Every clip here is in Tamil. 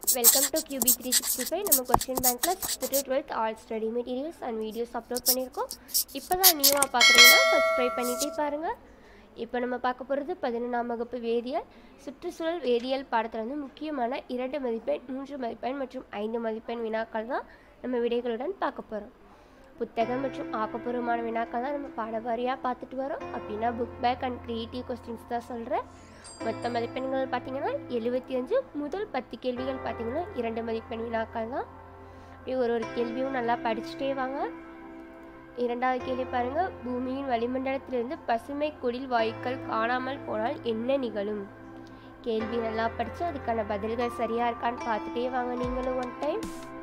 Welcome to QB365. நம்ம क्वेश्चन பேங்க்ல 6th to 12th all study materials and videos upload பண்ணிருக்கோம். இப்போதான் நியூவா பார்க்குறீங்கன்னா subscribe பண்ணிட்டே பாருங்க. இப்போ நம்ம பார்க்க போறது 11ஆம் வகுப்பு வேதியியல் சுற்றுச்சூழல் வேதியியல் பாடத்துல வந்து முக்கியமான 2 மதிப்பெண் 3 மதிப்பெண் மற்றும் 5 மதிப்பெண் வினாக்கள் தான் நம்ம விடைகளுடன் பார்க்க போறோம். புத்தகம் மற்றும் ஆக்கப்பூர்வமான வினாக்கள் தான் நம்ம பாடவாரியா பார்த்துட்டு வரோம். அப்படினா book back and creative questions தான் சொல்றேன். மொத்த மதிப்பெண்கள் பாத்தீங்கன்னா 75 முதல் 10 கேள்விகள் பாத்தீங்கன்னா 2 மதிப்பெண் வினாக்கள் தான். ஒரு கேள்வியும் நல்லா படிச்சிட்டே வாங்க. இரண்டாவது கேள்வி பாருங்க. பூமியின் வளிமண்டலத்திலிருந்து பசுமை குடில் வாயுக்கள் காணாமல் போனால் என்ன நிகழும்? கேள்வி நல்லா படிச்சு அதுக்கான பதில்கள் சரியா இருக்கான்னு பார்த்துட்டே வாங்க நீங்களும் ஒன் டைம்.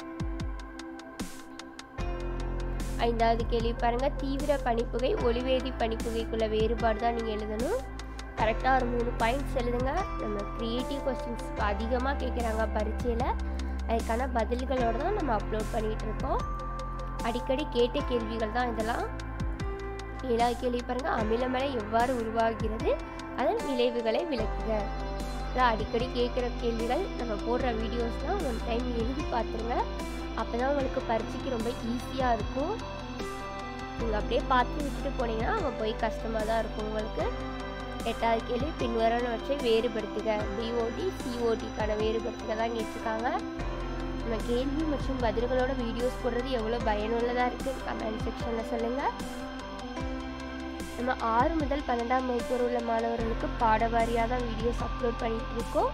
ஐந்தாவது கேள்வி பாருங்க. தீவிர பனிப்புகை ஒளிவேதி பனிப்புகைக்குள்ள வேறுபாடு தான் நீங்க எழுதணும். கரெக்டாக ஒரு 3 பாயிண்ட்ஸ் எழுதுங்க. நம்ம கிரியேட்டிவ் கொஸ்டின்ஸ் அதிகமாக கேட்குறாங்க பரீட்சையில், அதுக்கான பதில்களோடு தான் நம்ம அப்லோட் பண்ணிகிட்டு இருக்கோம். அடிக்கடி கேட்ட கேள்விகள் தான் இதெல்லாம். 7வது கேள்வி பாருங்கள். அமிலமலை எவ்வாறு உருவாகிறது, அதன் விளைவுகளை விளக்குக. இதான் அடிக்கடி கேட்குற கேள்விகள். நம்ம போடுற வீடியோஸ்லாம் ஒன் டைம் எழுதி பார்த்துருங்க. அப்போ தான் உங்களுக்கு பரீட்சைக்கு ரொம்ப ஈஸியாக இருக்கும். நீங்கள் அப்படியே பார்த்து விட்டுட்டு போனீங்கன்னா அவங்க போய் கஷ்டமாக தான் இருக்கும் உங்களுக்கு. 8வது கேள்வி. பின்வருவனவற்றை வேறுபடுத்துக. பிஓடி சிஓடிக்கான வேறுபடுத்துக தான் கேட்டிருக்காங்க. நம்ம கேள்வி மற்றும் பதில்களோட வீடியோஸ் போடுறது எவ்வளோ பயனுள்ளதாக இருக்குது கமெண்ட் செக்ஷனில் சொல்லுங்கள். நம்ம 6 முதல் 12ஆம் வகுப்பு உள்ள மாணவர்களுக்கு பாடவாரியாக தான் வீடியோஸ் அப்லோட் பண்ணிகிட்டு இருக்கோம்.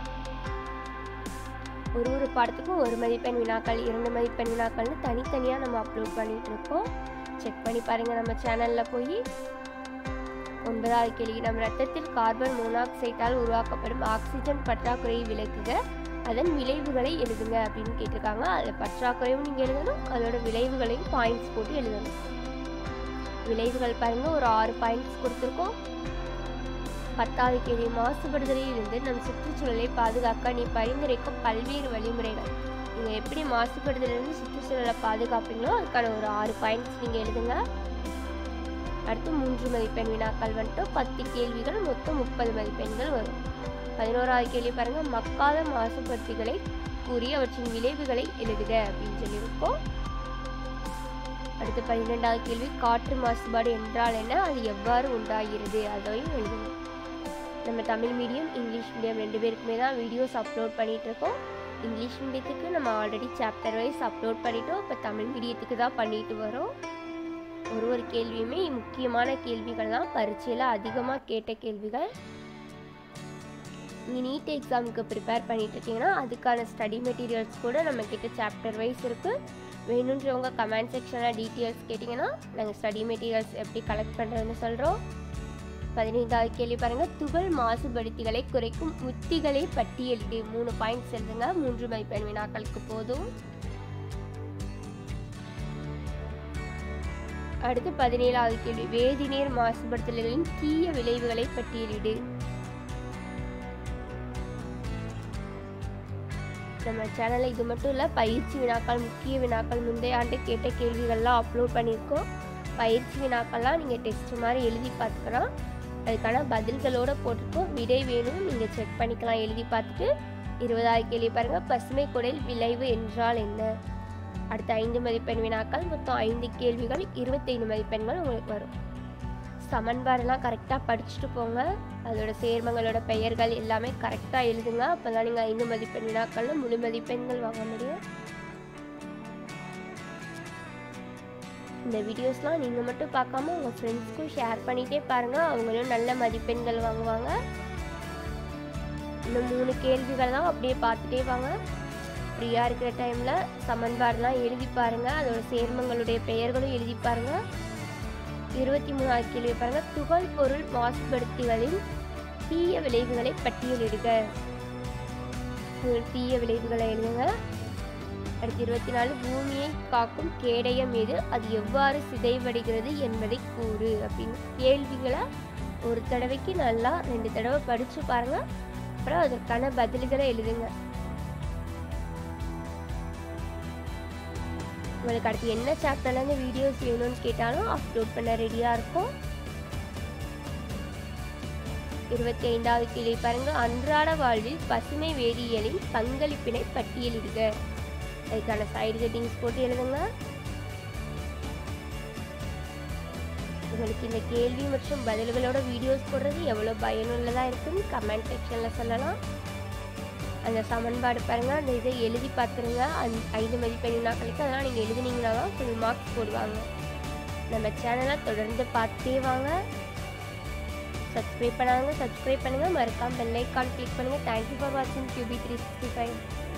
ஒரு பாடத்துக்கும் 1 மதிப்பெண் வினாக்கள் 2 மதிப்பெண் வினாக்கள்னு தனித்தனியாக நம்ம அப்லோட் பண்ணிகிட்டு இருக்கோம். செக் பண்ணி பாருங்கள் நம்ம சேனலில் போய். 9வது கேள்வி. நம்ம ரத்தத்தில் கார்பன் மோனாக்சைட்டால் உருவாக்கப்படும் ஆக்சிஜன் பற்றாக்குறையை விளக்குக, அதன் விளைவுகளை எழுதுங்க அப்படின்னு கேட்டிருக்காங்க. அதில் பற்றாக்குறையும் நீங்கள் எழுதணும், அதோட விளைவுகளையும் பாயிண்ட்ஸ் போட்டு எழுதணும். விளைவுகள் பாருங்கள், ஒரு 6 பாயிண்ட்ஸ் கொடுத்துருக்கோம். 10வது கேள்வி. மாசுபடுதலில் இருந்து நம் சுற்றுச்சூழலை பாதுகாக்க நீ பரிந்துரைக்கும் பல்வேறு வழிமுறைகள். நீங்கள் எப்படி மாசுபடுதலிருந்து சுற்றுச்சூழலை பாதுகாப்பீங்களோ அதுக்கான ஒரு 6 பாயிண்ட்ஸ் நீங்கள் எழுதுங்க. அடுத்து 3 மதிப்பெண் வினாக்கள் வந்துட்டு 10 கேள்விகள், மொத்தம் 30 மதிப்பெண்கள் வரும். 11வது கேள்வி பாருங்கள். மக்காத மாசுபடுத்திகளை கூறி அவற்றின் விளைவுகளை எழுதுக அப்படின்னு சொல்லியிருக்கோம். அடுத்து 12வது கேள்வி. காற்று மாசுபாடு என்றால் என்ன, அது எவ்வாறு உண்டாகிறது, அதையும் எழுதணும். நம்ம தமிழ் மீடியம் இங்கிலீஷ் மீடியம் 2 பேருக்குமே தான் வீடியோஸ் அப்லோட் பண்ணிகிட்டு இருக்கோம். இங்கிலீஷ் மீடியத்துக்கு நம்ம ஆல்ரெடி சாப்டர் வைஸ் அப்லோட் பண்ணிட்டோம். இப்போ தமிழ் மீடியத்துக்கு தான் பண்ணிட்டு வரோம். ஒரு கேள்வியுமே முக்கியமான கேள்விகள் தான், பரீட்சையில் அதிகமாக கேட்ட கேள்விகள். நீங்கள் நீட் எக்ஸாமுக்கு ப்ரிப்பேர் பண்ணிட்டு இருக்கீங்கன்னா அதுக்கான ஸ்டடி மெட்டீரியல்ஸ் கூட நம்ம கிட்ட சாப்டர் வைஸ் இருக்குது. வேணுன்றவங்க கமெண்ட் செக்ஷனில் டீட்டெயில்ஸ் கேட்டிங்கன்னா நாங்கள் ஸ்டடி மெட்டீரியல்ஸ் எப்படி கலெக்ட் பண்ணுறதுன்னு சொல்கிறோம். 15வது கேள்வி பாருங்கள். துகள் மாசுபடுத்திகளை குறைக்கும் உத்திகளை பட்டியலிடு. 3 பாயிண்ட்ஸ் எழுதுங்க. 3 மதிப்பெண் வினாக்களுக்கு போதும். அடுத்து 17வது கேள்வி. வேதிநீர் மாசுபடுத்தல்களின் தீய விளைவுகளை பட்டியலிடு. நம்ம சேனலில் இது மட்டும் இல்லை, பயிற்சி வினாக்கள் முக்கிய வினாக்கள் முந்தைய ஆண்டு கேட்ட கேள்விகள்லாம் அப்லோட் பண்ணியிருக்கோம். பயிற்சி வினாக்கள்லாம் நீங்கள் டெஸ்ட் மாதிரி எழுதி பார்த்துக்கலாம். அதுக்கான பதில்களோடு போட்டிருக்கோம். விடை வேணும் நீங்கள் செக் பண்ணிக்கலாம் எழுதி பார்த்துட்டு. 20வது கேள்வி பாருங்கள். பசுமை குடில் விளைவு என்றால் என்ன? அடுத்த 5 மதிப்பெண் வினாக்கள், மொத்தம் 5 கேள்விகள், 25 மதிப்பெண்கள் உங்களுக்கு வரும். சமன்பாடெல்லாம் கரெக்டாக படிச்சுட்டு போங்க. அதோட சேர்மங்களோட பெயர்கள் எல்லாமே கரெக்டாக எழுதுங்க. அப்போ தான் நீங்கள் 5 மதிப்பெண் வினாக்களில் முழு மதிப்பெண்கள் வாங்க முடியும். இந்த வீடியோஸ்லாம் நீங்கள் மட்டும் பார்க்காம உங்கள் ஃப்ரெண்ட்ஸ்க்கும் ஷேர் பண்ணிகிட்டே பாருங்கள், அவங்களும் நல்ல மதிப்பெண்கள் வாங்குவாங்க. இந்த 3 கேள்விகள் தான் அப்படியே பார்த்துட்டே வாங்க. ஃப்ரீயாக இருக்கிற டைமில் சமன்பாடெலாம் எழுதி பாருங்கள், அதோட சேர்மங்களுடைய பெயர்களும் எழுதி பாருங்கள். 23வது கேள்வி பாருங்கள். துகள் பொருள் மாசுபடுத்திகளின் தீய விளைவுகளை பட்டியலிடுக. தீய விளைவுகளை எழுதுங்க. அடுத்து 24. பூமியை காக்கும் கேடயம் எது, அது எவ்வாறு சிதைவடைகிறது என்பதை கூறு அப்படின்னு கேள்விகளை ஒரு தடவைக்கு நல்லா 2 தடவை படித்து பாருங்கள். அப்புறம் அதற்கான பதில்களை எழுதுங்க. உங்களுக்கு அடுத்து என்ன சாப்டர்லேருந்து வீடியோஸ் வேணும்னு கேட்டாலும் அப்லோட் பண்ண ரெடியாக இருக்கும். 25வது கேள்வி பாருங்க, அன்றாட வாழ்வில் பசுமை வேதியியலின் பங்களிப்பினை பட்டியலிடுக. அதுக்கான சைடு ஹெட்டிங்ஸ் போட்டு எழுதுங்க. உங்களுக்கு இந்த கேள்வி மற்றும் பதில்களோட வீடியோஸ் போடுறது எவ்வளோ பயனுள்ளதாக இருக்குன்னு கமெண்ட் செக்ஷனில் சொல்லலாம். அந்த சமன்பாடு பாருங்கள், அந்த இதை எழுதி பார்த்துருங்க. 5 மதிப்பெண் வினாக்களுக்கு அதெல்லாம் நீங்கள் எழுதுனீங்கன்னா தான் ஃபுல் மார்க்ஸ் போடுவாங்க. நம்ம சேனலை தொடர்ந்து பார்த்துட்டே வாங்க. சப்ஸ்கிரைப் பண்ணாங்க, சப்ஸ்கிரைப் பண்ணுங்கள். மறக்காம பெல் ஐக்கான் கிளிக் பண்ணுங்கள். தேங்க்யூ ஃபார் வாட்சிங் QB365.